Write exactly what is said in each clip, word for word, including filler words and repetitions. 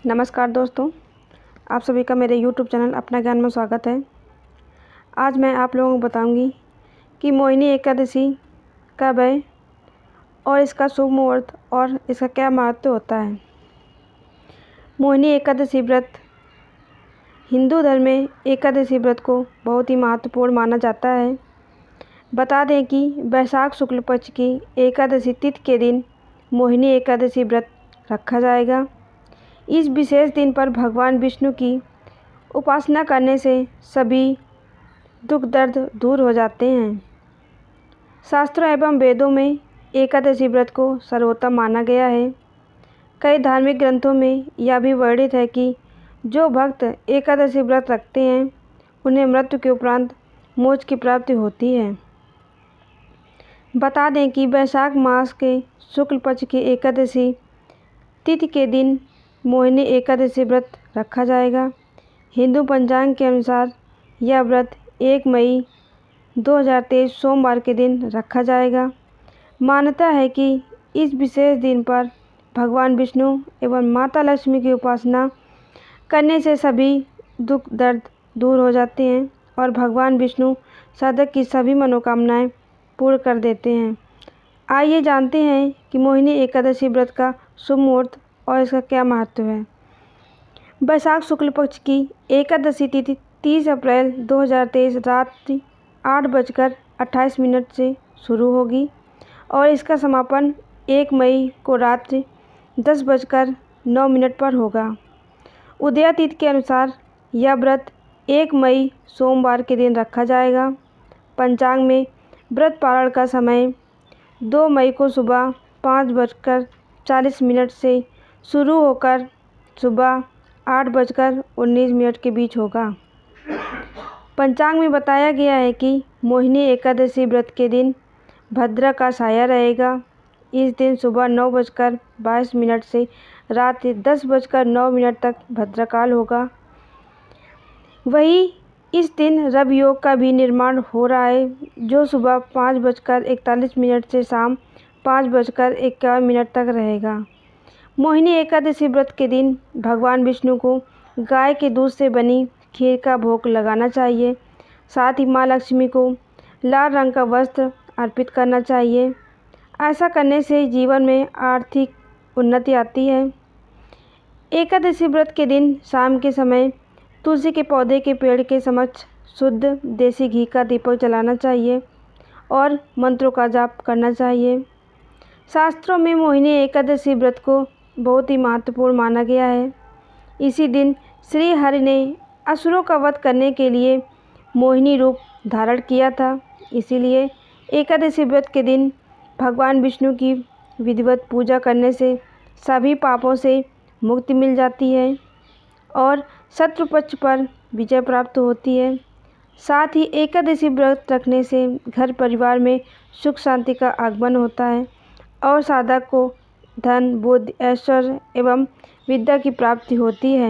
नमस्कार दोस्तों, आप सभी का मेरे यूट्यूब चैनल अपना ज्ञान में स्वागत है। आज मैं आप लोगों को बताऊंगी कि मोहिनी एकादशी कब है और इसका शुभ मुहूर्त और इसका क्या महत्व होता है। मोहिनी एकादशी व्रत हिंदू धर्म में एकादशी व्रत को बहुत ही महत्वपूर्ण माना जाता है। बता दें कि वैशाख शुक्ल पक्ष की एकादशी तिथि के दिन मोहिनी एकादशी व्रत रखा जाएगा। इस विशेष दिन पर भगवान विष्णु की उपासना करने से सभी दुख दर्द दूर हो जाते हैं। शास्त्रों एवं वेदों में एकादशी व्रत को सर्वोत्तम माना गया है। कई धार्मिक ग्रंथों में यह भी वर्णित है कि जो भक्त एकादशी व्रत रखते हैं उन्हें मृत्यु के उपरांत मोक्ष की प्राप्ति होती है। बता दें कि वैशाख मास के शुक्ल पक्ष की एकादशी तिथि के दिन मोहिनी एकादशी व्रत रखा जाएगा। हिंदू पंचांग के अनुसार यह व्रत एक मई दो हज़ार तेईस सोमवार के दिन रखा जाएगा। मान्यता है कि इस विशेष दिन पर भगवान विष्णु एवं माता लक्ष्मी की उपासना करने से सभी दुख दर्द दूर हो जाते हैं और भगवान विष्णु साधक की सभी मनोकामनाएं पूर्ण कर देते हैं। आइए जानते हैं कि मोहिनी एकादशी व्रत का शुभ मुहूर्त और इसका क्या महत्व है। वैशाख शुक्ल पक्ष की एकादशी तिथि तीस अप्रैल दो हज़ार तेईस रात्रि आठ बजकर अट्ठाईस मिनट से शुरू होगी और इसका समापन एक मई को रात्रि दस बजकर नौ मिनट पर होगा। उदया तिथि के अनुसार यह व्रत एक मई सोमवार के दिन रखा जाएगा। पंचांग में व्रत पारण का समय दो मई को सुबह पाँच बजकर चालीस मिनट से शुरू होकर सुबह आठ बजकर उन्नीस मिनट के बीच होगा। पंचांग में बताया गया है कि मोहिनी एकादशी व्रत के दिन भद्रा का साया रहेगा। इस दिन सुबह नौ बजकर बाईस मिनट से रात दस बजकर नौ मिनट तक भद्रकाल होगा। वहीं इस दिन रव योग का भी निर्माण हो रहा है, जो सुबह पाँच बजकर इकतालीस मिनट से शाम पाँच बजकर इक्यावन मिनट तक रहेगा। मोहिनी एकादशी व्रत के दिन भगवान विष्णु को गाय के दूध से बनी खीर का भोग लगाना चाहिए। साथ ही माँ लक्ष्मी को लाल रंग का वस्त्र अर्पित करना चाहिए। ऐसा करने से जीवन में आर्थिक उन्नति आती है। एकादशी व्रत के दिन शाम के समय तुलसी के पौधे के पेड़ के समक्ष शुद्ध देसी घी का दीपक जलाना चाहिए और मंत्रों का जाप करना चाहिए। शास्त्रों में मोहिनी एकादशी व्रत को बहुत ही महत्वपूर्ण माना गया है। इसी दिन श्री हरि ने असुरों का वध करने के लिए मोहिनी रूप धारण किया था। इसीलिए एकादशी व्रत के दिन भगवान विष्णु की विधिवत पूजा करने से सभी पापों से मुक्ति मिल जाती है और शत्रु पक्ष पर विजय प्राप्त होती है। साथ ही एकादशी व्रत रखने से घर परिवार में सुख शांति का आगमन होता है और साधक को धन बुद्धि ऐश्वर्य एवं विद्या की प्राप्ति होती है।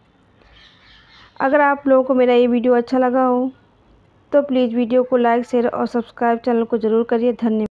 अगर आप लोगों को मेरा ये वीडियो अच्छा लगा हो तो प्लीज़ वीडियो को लाइक शेयर और सब्सक्राइब चैनल को ज़रूर करिए। धन्यवाद।